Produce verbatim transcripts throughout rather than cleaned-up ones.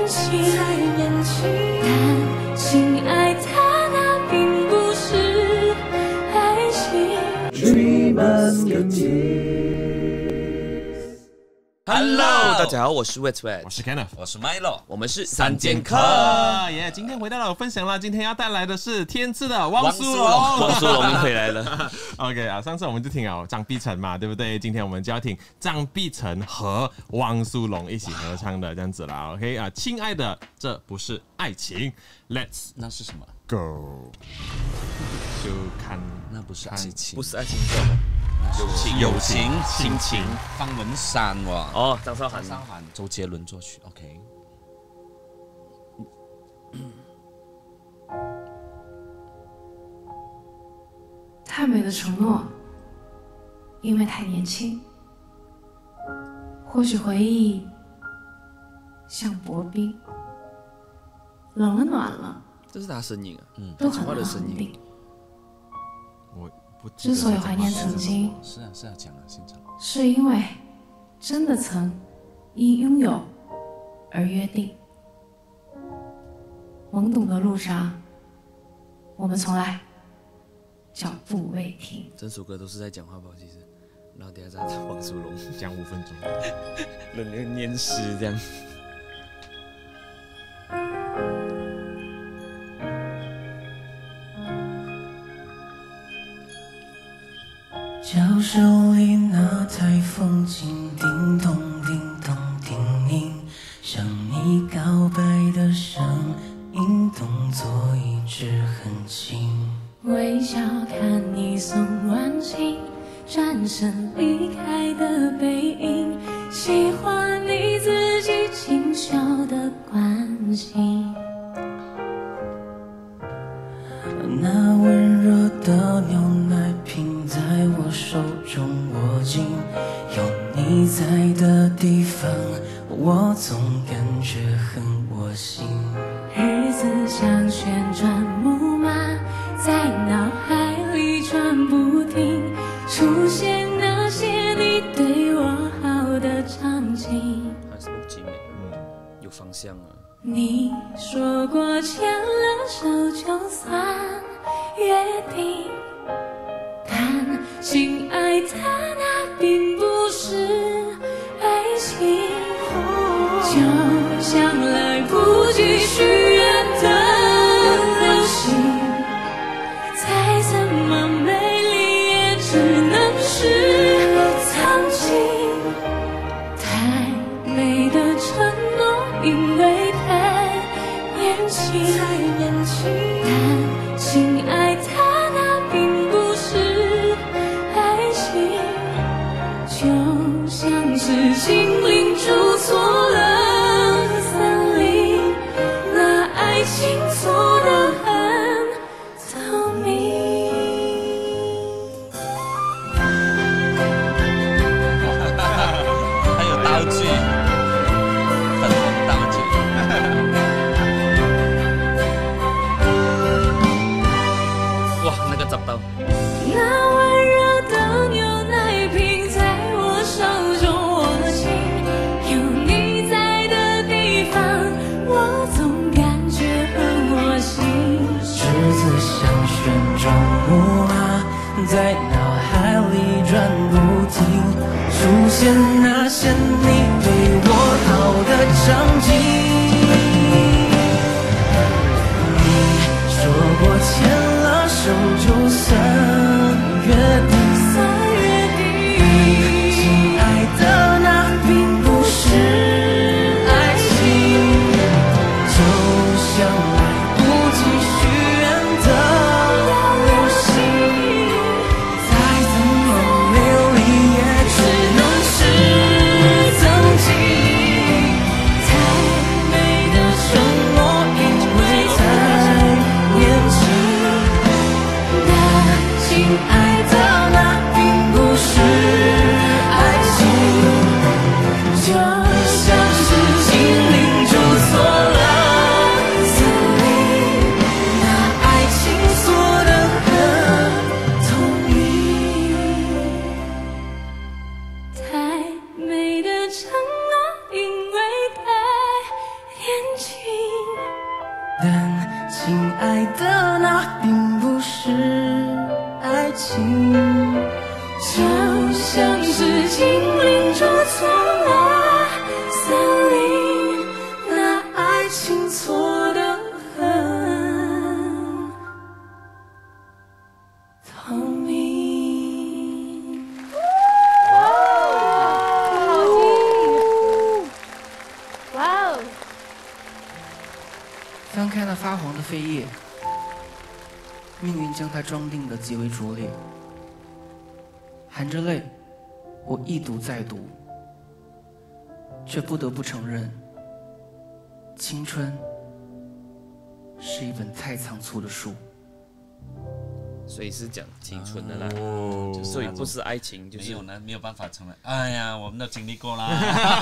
年轻，太年轻。但亲爱的，那并不是爱情。Three Musketeers。Hello， 大家好，我是 Wet Wet， 我是 Kenneth， 我是 Milo， 我们是三剑客。 耶！今天回到了分享了，今天要带来的是天赐的汪苏泷， 汪苏泷回来了。 OK 啊，上次我们就听了张碧晨嘛，对不对？今天我们就要听张碧晨和汪苏泷一起合唱的这样子啦。OK 啊，亲爱的，这不是爱情 ，Let's 那是什么 go？ 就看那不是爱情， 不是爱情，是友情， 友情， 亲情。 方文山哇， 哦，张韶涵， 张韶涵，周杰伦作曲 ，OK。 太美的承诺，因为太年轻。或许回忆像薄冰，冷了暖了， 这是他声音啊，嗯， 都很讲话的难恒声音。 定。 我不之所以怀念曾经， 是啊是啊，讲啊，现场是因为真的曾因拥有而约定。懵懂的路上，我们从来脚步未停。 整首歌都是在讲话吧，其实，然后等下再汪苏泷讲五分钟， 冷人念诗这样。 教室里那台风琴，叮咚叮咚叮咛，向你告白的声音，动作一直很轻。 微笑看你送完信，转身离开的背影，喜欢你自己轻巧的关心。 那温热的牛奶瓶在我手中握紧，有你在的地方，我总感觉很窝心。 日子像旋转木马，在脑海里转不停，出现那些你对我好的场景。 还是录集美，嗯，有方向啊。 你说过牵了手就算约定，但亲爱的，那并不是爱情。就像来不及许愿的流星，再怎么美丽也只能是曾经。太美的承诺，因为太年轻，太年轻。但亲爱的，那并不是爱情，就像是精灵住错了森林，那爱情错得很透明。 还有道具，粉红道具。 哇，那个找到。 那温热的牛奶瓶在我手中握紧，有你在的地方，我总感觉很窝心。 日子像旋转木马，在脑海里转不停，出现那些你对我好的场景。你说过牵了手就算约定，亲爱的，那并不是爱情，就像来不及许愿的流星，再怎么美丽也只能是曾经。太美的承诺，因为太年轻。 那亲爱的，那并不是爱情， 就像是精灵住错了森林，那爱情错得很透明。 好听！哇哦！ 翻开那发黄的扉页，命运将它装订得极为拙劣。含着泪，我一读再读，却不得不承认，青春是一本太仓促的书。 所以是讲青春的啦， 哦所以不是爱情，就是没有呢，没有办法承认。哎呀，我们都经历过啦。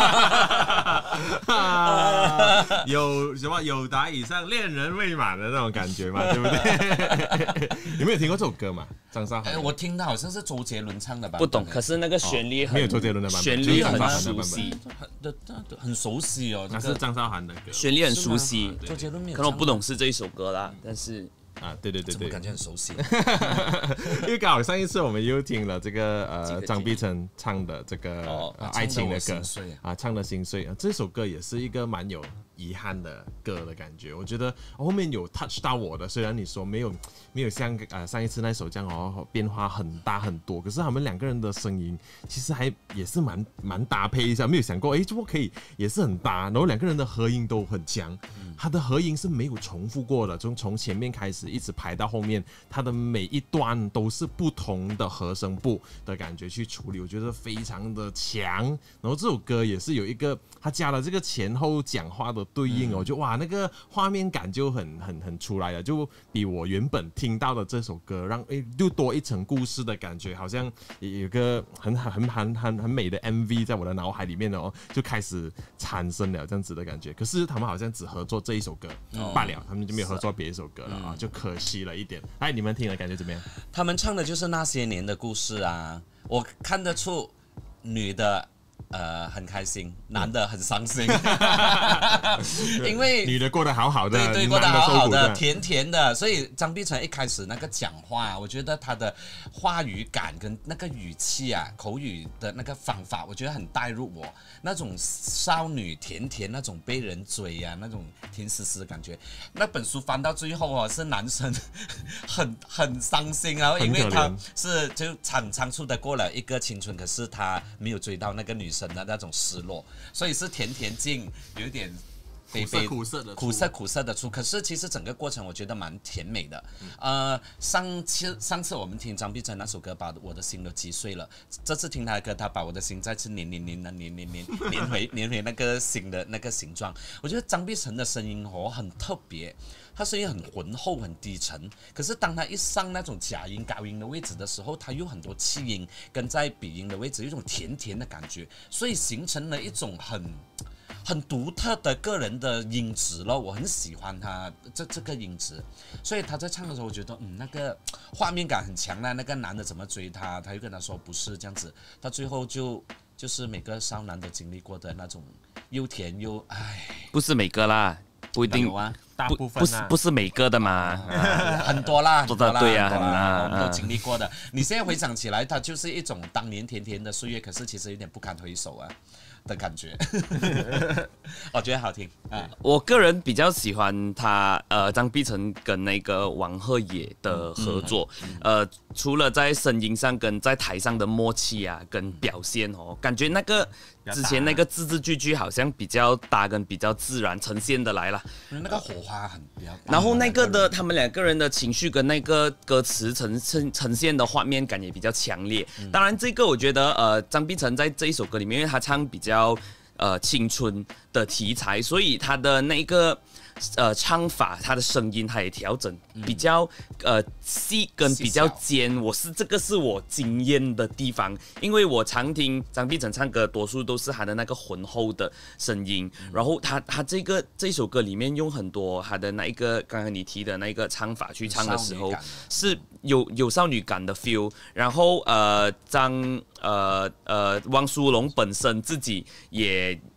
有什么有达以上恋人未满的那种感觉嘛，对不对？你们有听过这首歌吗？张韶涵？ 哎，我听到好像是周杰伦唱的吧？ 不懂。可是那个旋律很没有周杰伦的版本， 旋律很就是张韶涵的熟版本悉， 很很熟悉哦。这个那是张韶涵的歌旋律很熟悉。 周杰伦没有唱。 可能我不懂是这一首歌啦，但是啊，对对对对， 怎么感觉很熟悉？ 因为刚好上一次我们又听了这个呃几个张碧晨唱的这个哦呃爱情的歌唱得我心碎啊，唱的心碎啊，这首歌也是一个蛮有遗憾的歌的感觉。我觉得后面有 touch 到我的，虽然你说没有没有像呃上一次那首这样哦变化很大很多，可是他们两个人的声音其实还也是蛮蛮搭配一下，没有想过哎怎么可以也是很搭，然后两个人的合音都很强，他的合音是没有重复过的，从从前面开始一直排到后面，他的每一段都是不同的和声部的感觉去处理，我觉得非常的强。然后这首歌也是有一个他加了这个前后讲话的对应哦，就哇那个画面感就很很很出来了，就比我原本听到的这首歌让诶又多一层故事的感觉，好像有个很很很很很美的 M V 在我的脑海里面哦，就开始产生了这样子的感觉。可是他们好像只合作这一首歌罢了，他们就没有合作别一首歌了啊，就可惜了一点。哎，你们听了感觉怎么样？ 他们唱的就是那些年的故事啊，我看得出女的呃很开心，男的很伤心，因为女的过得好好的， 对对，过得好好的， 男受苦甜甜的。所以张碧晨一开始那个讲话，我觉得他的话语感跟那个语气啊，口语的那个方法，我觉得很带入我那种少女甜甜那种被人追啊，那种甜丝丝的感觉。那本书翻到最后哦，是男生很很伤心啊，因为他是就仓仓促的过了一个青春，可是他没有追到那个女生的那种失落，所以是甜甜境，有一点。 苦涩苦涩的苦涩苦涩的出，可是其实整个过程我觉得蛮甜美的。呃，上次上次我们听张碧晨那首歌，把我的心都击碎了。这次听他的歌，他把我的心再次黏黏黏的黏黏黏黏回黏回那个心的那个形状。我觉得张碧晨的声音哦很特别，他声音很浑厚很低沉，可是当他一上那种假音高音的位置的时候，他有很多气音跟在鼻音的位置有一种甜甜的感觉，所以形成了一种很。很独特的个人的音质咯，我很喜欢他这这个音质，所以他在唱的时候，我觉得嗯那个画面感很强的，那个男的怎么追他，他就跟他说不是这样子，他最后就就是每个少男都经历过的那种又甜又唉， 不是每个啦，不一定有啊， 大不不是部分啊不是每个的嘛， 很多啦， 做得对啊很多啦啊我们都经历过的。你现在回想起来，它就是一种当年甜甜的岁月，可是其实有点不堪回首啊。的感觉，我觉得好听啊！ 我个人比较喜欢他呃张碧晨跟那个王鹤野的合作，嗯嗯、呃，除了在声音上跟在台上的默契啊，跟表现哦，感觉那个之前那个字字句句好像比较搭跟比较自然呈现的来了， 那个火花很比较。 然后那个的他们两个人的情绪跟那个歌词呈呈呈现的画面感也比较强烈。嗯、当然，这个我觉得呃张碧晨在这一首歌里面，因为他唱比较。比较呃青春的题材，所以他的那个呃唱法，他的声音他也调整比较呃细跟比较尖，我是这个是我惊艳的地方，因为我常听张碧晨唱歌，多数都是他的那个浑厚的声音，嗯、然后他他这个这首歌里面用很多他的那一个刚刚你提的那个唱法去唱的时候，是有有少女感的 feel， 然后呃张呃呃汪苏泷本身自己也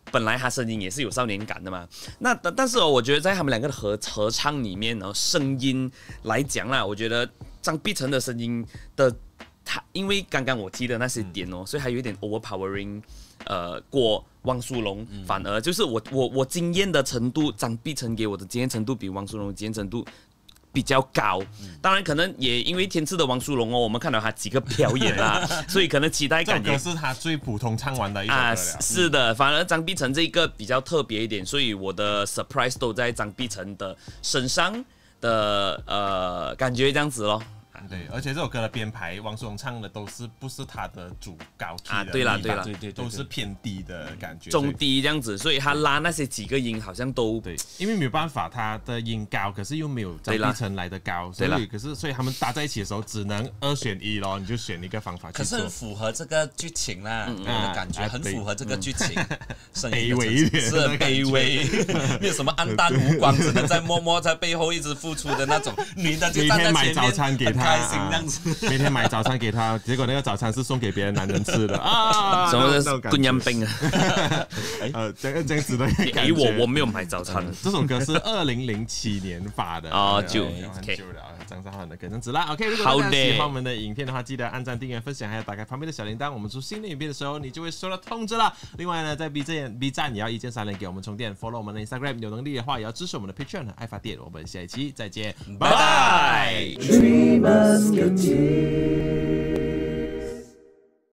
本来他声音也是有少年感的嘛。那但但是哦，我觉得在他们两个的合合唱里面呢，声音来讲啦，我觉得张碧晨的声音的他，因为刚刚我提的那些点哦，所以还有一点 overpowering， 呃，过汪苏泷，嗯、反而就是我我我惊艳的程度，张碧晨给我的惊艳程度比汪苏泷的惊艳程度比较高，当然可能也因为天赐的汪苏泷哦，我们看到他几个表演啦，所以可能期待感这首歌是他最普通唱完的一首歌了。啊， 是的，反而张碧晨这个比较特别一点，所以我的 surprise 都在张碧晨的身上的呃感觉这样子咯。 对，而且这首歌的编排，汪苏泷唱的都是不是他的主高 key 的， 啊，对啦对啦， 对对， 都是偏低的感觉， 中低这样子，所以他拉那些几个音好像都对，因为没有办法，他的音高，可是又没有张碧晨来的高，所以可是所以他们搭在一起的时候只能二选一咯，你就选一个方法去做。 可是符合这个剧情啦，我的感觉很符合这个剧情， 卑微一点， 是卑微，没有什么黯淡无光，只能在默默在背后一直付出的那种女的，就站在前面， 买早餐给他， 开心这样子。 每天买早餐给他，结果那个早餐是送给别的男人吃的啊！ 什么是滚阳冰啊？ 呃，这样这样子的感觉。 给我我没有买早餐。 这首歌是二零零七年发的啊，就很久了。张韶涵的歌这样子啦。OK， 如果大家喜欢我们的影片的话，记得按赞、订阅、分享，还有打开旁边的小铃铛。我们出新的影片的时候，你就会收到通知了。另外呢，在 B 站 B 站也要一键三连给我们充电 ，follow 我们的 Instagram， 有能力的话也要支持我们的 Patreon 和爱发电。我们下一期再见，拜拜。